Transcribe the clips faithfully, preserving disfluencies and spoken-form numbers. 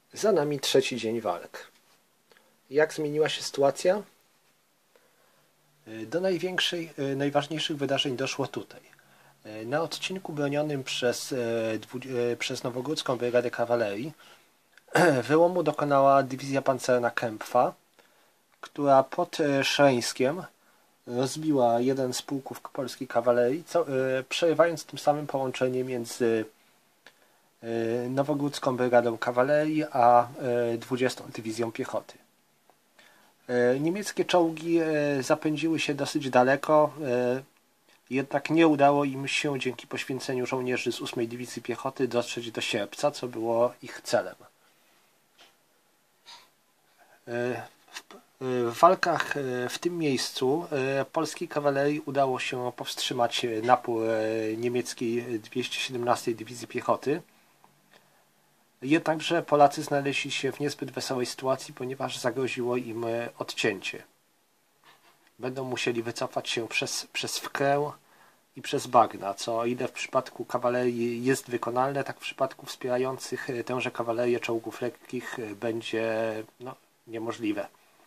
Za nami trzeci dzień walk. Jak zmieniła się sytuacja? Do największej, najważniejszych wydarzeń doszło tutaj. Na odcinku bronionym przez, przez Nowogródzką Brygadę Kawalerii wyłomu dokonała dywizja pancerna Kempfa, która pod Szreńskiem rozbiła jeden z pułków polskiej kawalerii, co, przerywając tym samym połączenie między Nowogródzką Brygadą Kawalerii a dwudziestą Dywizją Piechoty. Niemieckie czołgi zapędziły się dosyć daleko, jednak nie udało im się dzięki poświęceniu żołnierzy z ósmej Dywizji Piechoty dotrzeć do Sierpca, co było ich celem. W walkach w tym miejscu polskiej kawalerii udało się powstrzymać napór niemieckiej dwieście siedemnastej Dywizji Piechoty. Jednakże Polacy znaleźli się w niezbyt wesołej sytuacji, ponieważ zagroziło im odcięcie. Będą musieli wycofać się przez, przez Wkrę i przez bagna, co o ile w przypadku kawalerii jest wykonalne, tak w przypadku wspierających tęże kawalerię czołgów lekkich będzie no, niemożliwe.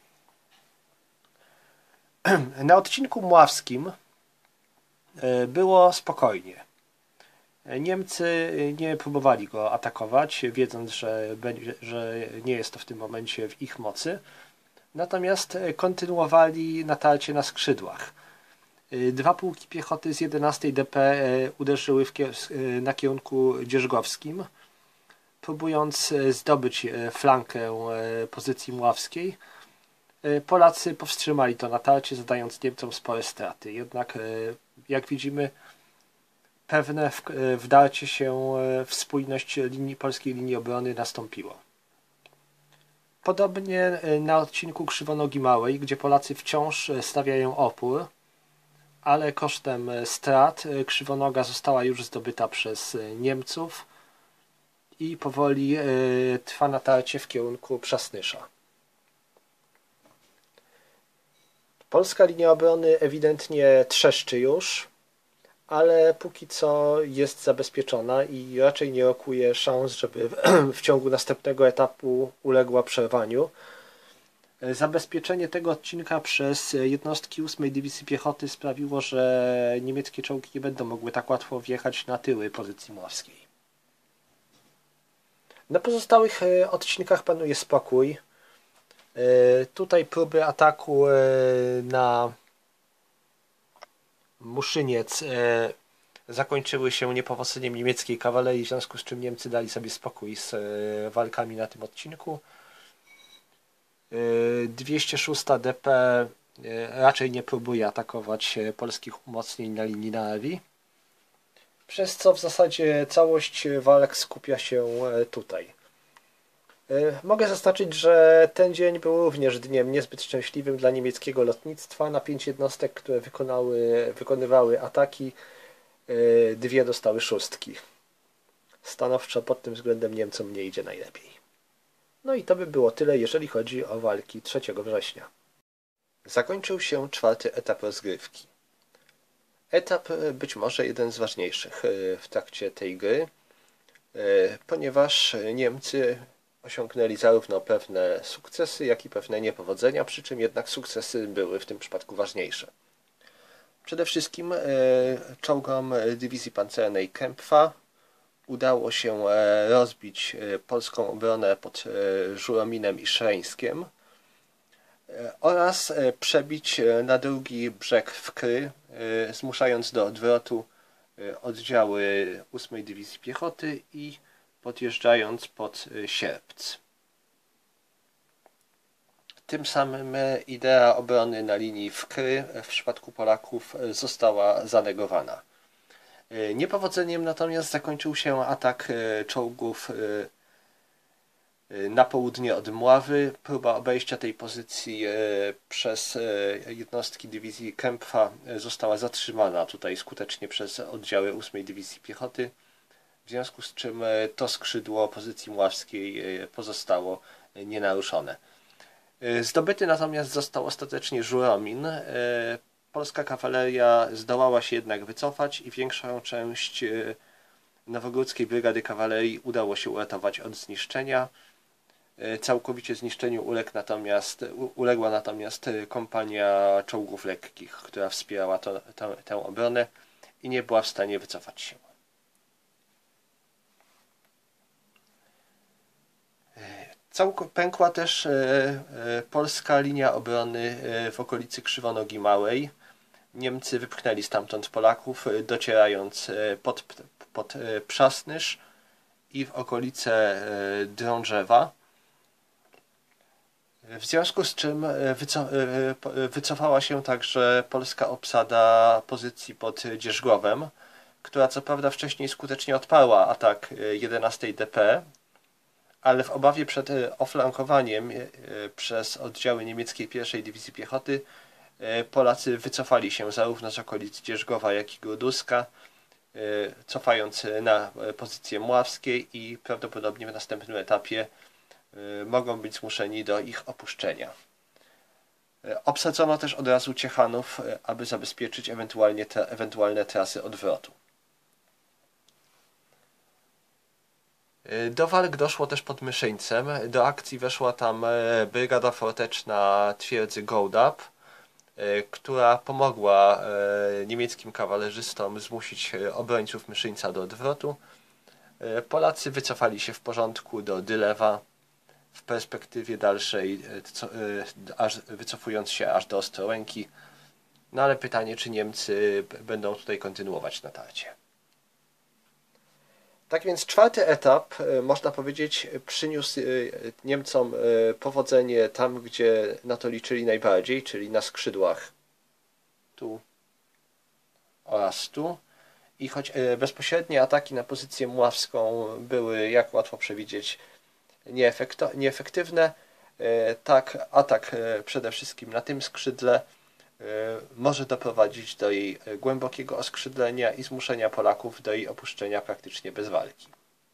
Na odcinku mławskim było spokojnie. Niemcy nie próbowali go atakować, wiedząc, że, będzie, że nie jest to w tym momencie w ich mocy. Natomiast kontynuowali natarcie na skrzydłach. Dwa pułki piechoty z jedenastej D P uderzyły w, na kierunku dzierżgowskim, próbując zdobyć flankę pozycji mławskiej. Polacy powstrzymali to natarcie, zadając Niemcom spore straty. Jednak, jak widzimy, pewne wdarcie się w spójność linii, polskiej linii obrony nastąpiło. Podobnie na odcinku Krzywonogi Małej, gdzie Polacy wciąż stawiają opór, ale kosztem strat Krzywonoga została już zdobyta przez Niemców i powoli trwa natarcie w kierunku Przasnysza. Polska linia obrony ewidentnie trzeszczy już, ale póki co jest zabezpieczona i raczej nie rokuje szans, żeby w ciągu następnego etapu uległa przerwaniu. Zabezpieczenie tego odcinka przez jednostki ósmej Dywizji Piechoty sprawiło, że niemieckie czołgi nie będą mogły tak łatwo wjechać na tyły pozycji mławskiej. Na pozostałych odcinkach panuje spokój. Tutaj próby ataku na Muszyniec zakończyły się niepowodzeniem niemieckiej kawalerii, w związku z czym Niemcy dali sobie spokój z walkami na tym odcinku. dwieście szósta D P raczej nie próbuje atakować polskich umocnień na linii Narwi, przez co w zasadzie całość walk skupia się tutaj. Mogę zaznaczyć, że ten dzień był również dniem niezbyt szczęśliwym dla niemieckiego lotnictwa. Na pięć jednostek, które wykonały, wykonywały ataki, dwie dostały szóstki. Stanowczo pod tym względem Niemcom nie idzie najlepiej. No i to by było tyle, jeżeli chodzi o walki trzeciego września. Zakończył się czwarty etap rozgrywki. Etap być może jeden z ważniejszych w trakcie tej gry, ponieważ Niemcy osiągnęli zarówno pewne sukcesy, jak i pewne niepowodzenia, przy czym jednak sukcesy były w tym przypadku ważniejsze. Przede wszystkim czołgom dywizji pancernej Kempfa udało się rozbić polską obronę pod Żurominem i Szreńskiem oraz przebić na drugi brzeg Wkry, zmuszając do odwrotu oddziały ósmej Dywizji Piechoty i podjeżdżając pod Sierpc. Tym samym idea obrony na linii Wkry w przypadku Polaków została zanegowana. Niepowodzeniem natomiast zakończył się atak czołgów na południe od Mławy. Próba obejścia tej pozycji przez jednostki dywizji Kempfa została zatrzymana tutaj skutecznie przez oddziały ósmej Dywizji Piechoty, w związku z czym to skrzydło pozycji mławskiej pozostało nienaruszone. Zdobyty natomiast został ostatecznie Żuromin. Polska kawaleria zdołała się jednak wycofać i większą część Nowogródzkiej Brygady Kawalerii udało się uratować od zniszczenia. Całkowicie zniszczeniu uległ natomiast, uległa natomiast kompania czołgów lekkich, która wspierała to, to, tę obronę i nie była w stanie wycofać się. Całko, pękła też e, e, polska linia obrony e, w okolicy Krzywonogi Małej. Niemcy wypchnęli stamtąd Polaków, e, docierając e, pod, pod e, Przasnysz i w okolice e, Drążewa. W związku z czym wyco wycofała się także polska obsada pozycji pod Dzierżgowem, która co prawda wcześniej skutecznie odparła atak jedenastej D P, ale w obawie przed oflankowaniem przez oddziały niemieckiej pierwszej Dywizji Piechoty Polacy wycofali się zarówno z okolic Dzierżgowa, jak i Gruduska, cofając na pozycje mławskie i prawdopodobnie w następnym etapie mogą być zmuszeni do ich opuszczenia. Obsadzono też od razu Ciechanów, aby zabezpieczyć ewentualnie te, ewentualne trasy odwrotu. Do walk doszło też pod Myszyńcem. Do akcji weszła tam brygada forteczna twierdzy Gołdap, która pomogła niemieckim kawalerzystom zmusić obrońców Myszyńca do odwrotu. Polacy wycofali się w porządku do Dylewa, w perspektywie dalszej, aż, wycofując się aż do Ostrołęki. No ale pytanie, czy Niemcy będą tutaj kontynuować natarcie. Tak więc czwarty etap, można powiedzieć, przyniósł Niemcom powodzenie tam, gdzie na to liczyli najbardziej, czyli na skrzydłach tu oraz tu. I choć bezpośrednie ataki na pozycję mławską były, jak łatwo przewidzieć, nieefektywne, tak atak przede wszystkim na tym skrzydle może doprowadzić do jej głębokiego oskrzydlenia i zmuszenia Polaków do jej opuszczenia praktycznie bez walki.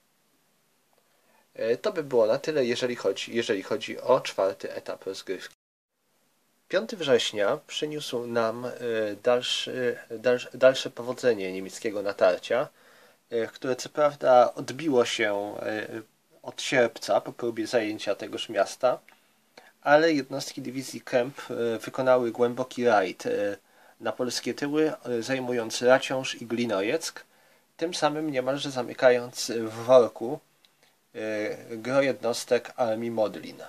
To by było na tyle, jeżeli chodzi, jeżeli chodzi o czwarty etap rozgrywki. piątego września przyniósł nam dalszy, dalsze, dalsze powodzenie niemieckiego natarcia, które co prawda odbiło się od sierpca po próbie zajęcia tegoż miasta, ale jednostki dywizji Kemp wykonały głęboki rajd na polskie tyły, zajmując Raciąż i Glinojec, tym samym niemalże zamykając w worku gro jednostek armii Modlin.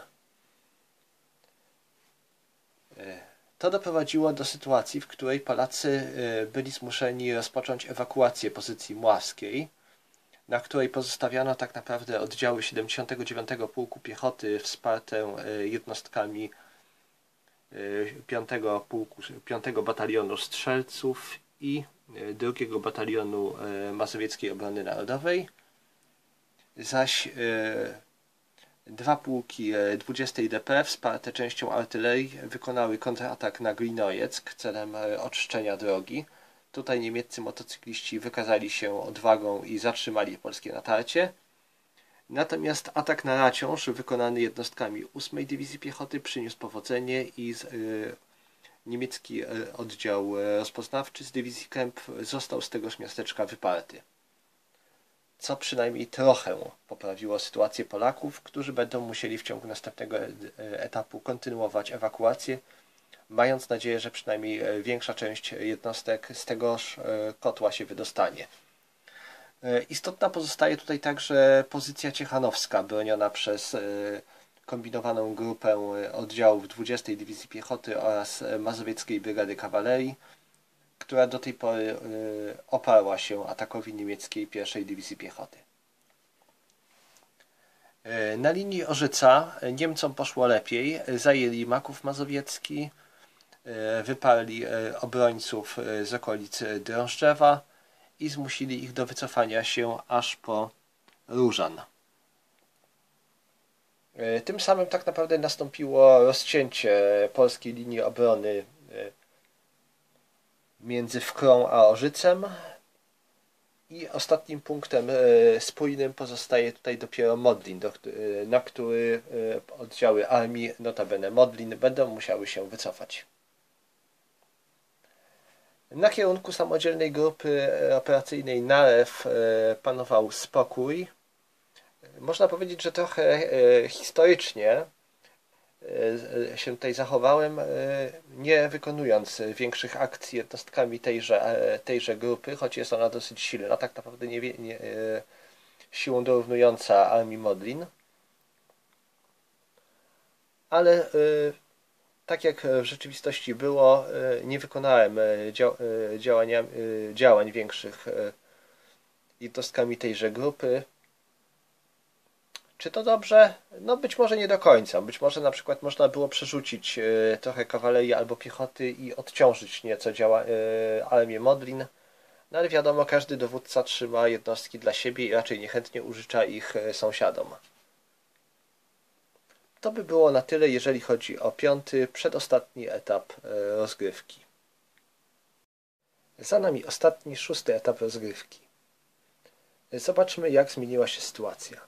To doprowadziło do sytuacji, w której Polacy byli zmuszeni rozpocząć ewakuację pozycji mławskiej, na której pozostawiano tak naprawdę oddziały siedemdziesiątego dziewiątego Pułku Piechoty wsparte jednostkami piątego Pułku, piątego Batalionu Strzelców i drugiego Batalionu Mazowieckiej Obrony Narodowej, zaś dwa pułki dwudziestej D P wsparte częścią artylerii wykonały kontratak na Glinojec celem oczyszczenia drogi. Tutaj niemieccy motocykliści wykazali się odwagą i zatrzymali polskie natarcie. Natomiast atak na Raciąż wykonany jednostkami ósmej Dywizji Piechoty przyniósł powodzenie i z, y, niemiecki y, oddział rozpoznawczy z Dywizji Kemp został z tegoż miasteczka wyparty. Co przynajmniej trochę poprawiło sytuację Polaków, którzy będą musieli w ciągu następnego etapu kontynuować ewakuację, mając nadzieję, że przynajmniej większa część jednostek z tegoż kotła się wydostanie. Istotna pozostaje tutaj także pozycja ciechanowska, broniona przez kombinowaną grupę oddziałów dwudziestej Dywizji Piechoty oraz Mazowieckiej Brygady Kawalerii, która do tej pory oparła się atakowi niemieckiej pierwszej Dywizji Piechoty. Na linii Orzyca Niemcom poszło lepiej, zajęli Maków Mazowiecki, wyparli obrońców z okolic Drążdżewa i zmusili ich do wycofania się aż po Różan. Tym samym tak naprawdę nastąpiło rozcięcie polskiej linii obrony między Wkrą a Orzycem i ostatnim punktem spójnym pozostaje tutaj dopiero Modlin, na który oddziały armii, notabene Modlin, będą musiały się wycofać. Na kierunku samodzielnej grupy operacyjnej Narew panował spokój. Można powiedzieć, że trochę historycznie się tutaj zachowałem, nie wykonując większych akcji jednostkami tejże, tejże grupy, choć jest ona dosyć silna, tak naprawdę nie, nie, siłą dorównująca armii Modlin. Ale tak jak w rzeczywistości było, nie wykonałem działania, działań większych jednostkami tejże grupy. Czy to dobrze? No być może nie do końca. Być może na przykład można było przerzucić trochę kawalerii albo piechoty i odciążyć nieco działa, armię Modlin. No ale wiadomo, każdy dowódca trzyma jednostki dla siebie i raczej niechętnie użycza ich sąsiadom. To by było na tyle, jeżeli chodzi o piąty, przedostatni etap rozgrywki. Za nami ostatni, szósty etap rozgrywki. Zobaczmy, jak zmieniła się sytuacja.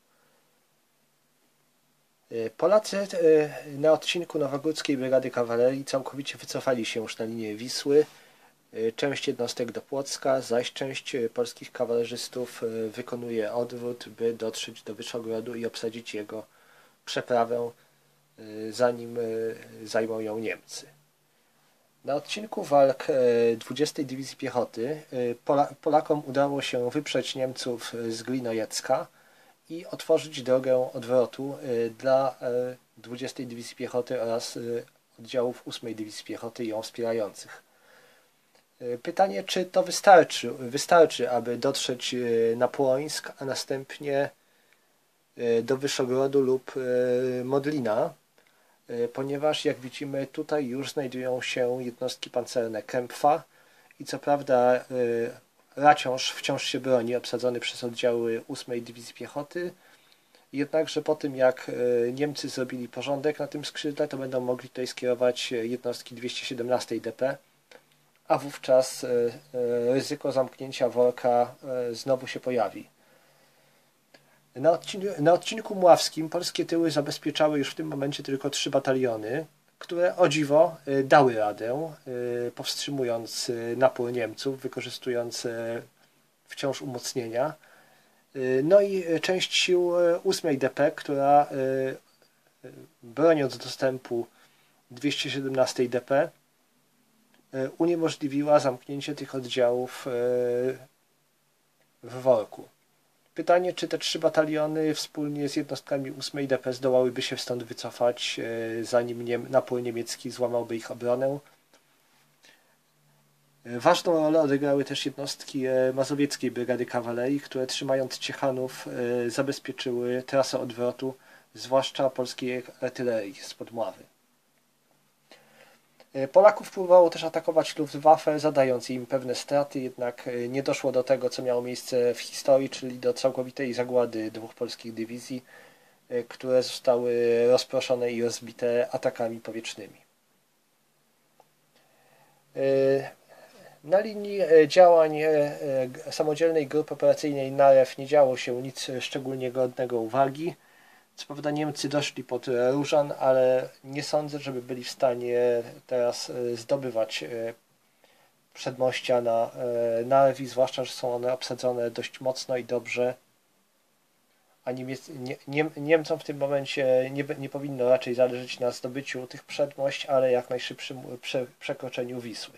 Polacy na odcinku Nowogórskiej Brygady Kawalerii całkowicie wycofali się już na linię Wisły. Część jednostek do Płocka, zaś część polskich kawalerzystów wykonuje odwrót, by dotrzeć do Wyszogrodu i obsadzić jego przeprawę, zanim zajmą ją Niemcy. Na odcinku walk dwudziestej Dywizji Piechoty Polakom udało się wyprzeć Niemców z Glinojecka i otworzyć drogę odwrotu dla dwudziestej Dywizji Piechoty oraz oddziałów ósmej Dywizji Piechoty ją wspierających. Pytanie, czy to wystarczy, wystarczy, aby dotrzeć na Płońsk, a następnie do Wyszogrodu lub Modlina, ponieważ jak widzimy tutaj już znajdują się jednostki pancerne Kempfa i co prawda Raciąż wciąż się broni, obsadzony przez oddziały ósmej Dywizji Piechoty, jednakże po tym jak Niemcy zrobili porządek na tym skrzydle, to będą mogli tutaj skierować jednostki dwieście siedemnastej D P, a wówczas ryzyko zamknięcia worka znowu się pojawi. Na odcinku, na odcinku mławskim polskie tyły zabezpieczały już w tym momencie tylko trzy bataliony, które o dziwo dały radę, powstrzymując napór Niemców, wykorzystując wciąż umocnienia. No i część sił ósmej D P, która broniąc dostępu dwieście siedemnastej D P uniemożliwiła zamknięcie tych oddziałów w worku. Pytanie, czy te trzy bataliony wspólnie z jednostkami ósmej D P zdołałyby się stąd wycofać, zanim nie, napór niemiecki złamałby ich obronę. Ważną rolę odegrały też jednostki Mazowieckiej Brygady Kawalerii, które trzymając Ciechanów zabezpieczyły trasę odwrotu, zwłaszcza polskiej artylerii spod Mławy. Polaków próbowało też atakować Luftwaffe, zadając im pewne straty, jednak nie doszło do tego, co miało miejsce w historii, czyli do całkowitej zagłady dwóch polskich dywizji, które zostały rozproszone i rozbite atakami powietrznymi. Na linii działań samodzielnej grupy operacyjnej Narew nie działo się nic szczególnie godnego uwagi. Co prawda Niemcy doszli pod Różan, ale nie sądzę, żeby byli w stanie teraz zdobywać przedmościa na Narew, zwłaszcza, że są one obsadzone dość mocno i dobrze, a Niemiec, nie, nie, Niemcom w tym momencie nie, nie powinno raczej zależeć na zdobyciu tych przedmość, ale jak najszybszym prze, przekroczeniu Wisły.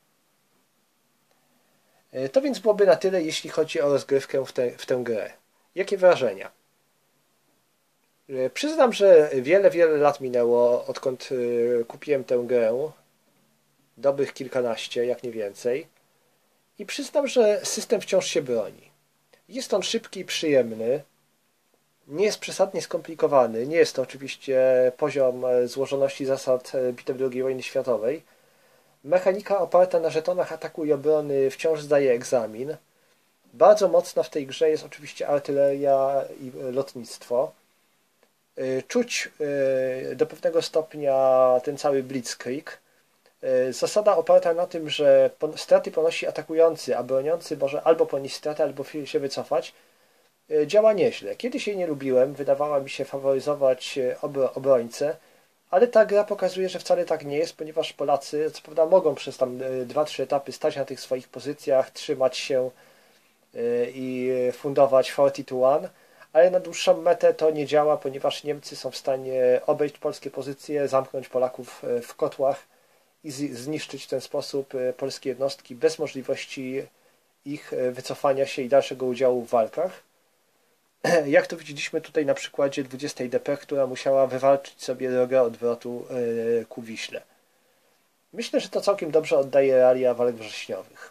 To więc byłoby na tyle, jeśli chodzi o rozgrywkę w, te, w tę grę. Jakie wrażenia? Przyznam, że wiele, wiele lat minęło, odkąd kupiłem tę grę. Dobrych kilkanaście, jak nie więcej. I przyznam, że system wciąż się broni. Jest on szybki i przyjemny. Nie jest przesadnie skomplikowany. Nie jest to oczywiście poziom złożoności zasad bitew drugiej wojny światowej. Mechanika oparta na żetonach ataku i obrony wciąż zdaje egzamin. Bardzo mocna w tej grze jest oczywiście artyleria i lotnictwo. Czuć do pewnego stopnia ten cały blitzkrieg. Zasada oparta na tym, że straty ponosi atakujący, a broniący może albo ponieść straty, albo się wycofać, działa nieźle. Kiedyś jej nie lubiłem, wydawała mi się faworyzować obrońcę, ale ta gra pokazuje, że wcale tak nie jest, ponieważ Polacy, co prawda, mogą przez tam dwa trzy etapy stać na tych swoich pozycjach, trzymać się i fundować czterdzieści jeden, ale na dłuższą metę to nie działa, ponieważ Niemcy są w stanie obejść polskie pozycje, zamknąć Polaków w kotłach i zniszczyć w ten sposób polskie jednostki bez możliwości ich wycofania się i dalszego udziału w walkach. Jak to widzieliśmy tutaj na przykładzie dwudziestej D P, która musiała wywalczyć sobie drogę odwrotu ku Wiśle. Myślę, że to całkiem dobrze oddaje realia walk wrześniowych.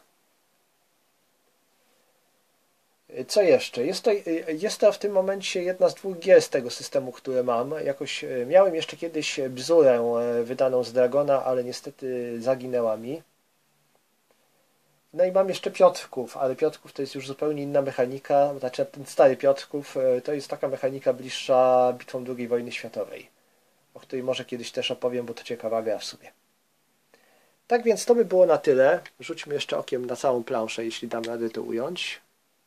Co jeszcze? Jest to, jest to w tym momencie jedna z dwóch gier z tego systemu, które mam. Jakoś miałem jeszcze kiedyś bzurę wydaną z Dragona, ale niestety zaginęła mi. No i mam jeszcze Piotrków, ale Piotrków to jest już zupełnie inna mechanika. Znaczy ten stary Piotrków to jest taka mechanika bliższa bitwom drugiej wojny światowej, o której może kiedyś też opowiem, bo to ciekawa gra w sumie. Tak więc to by było na tyle. Rzućmy jeszcze okiem na całą planszę, jeśli dam radę to ująć.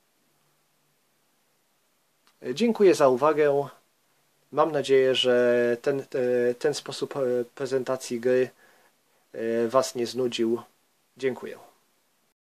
Dziękuję za uwagę. Mam nadzieję, że ten, ten sposób prezentacji gry Was nie znudził. Dziękuję.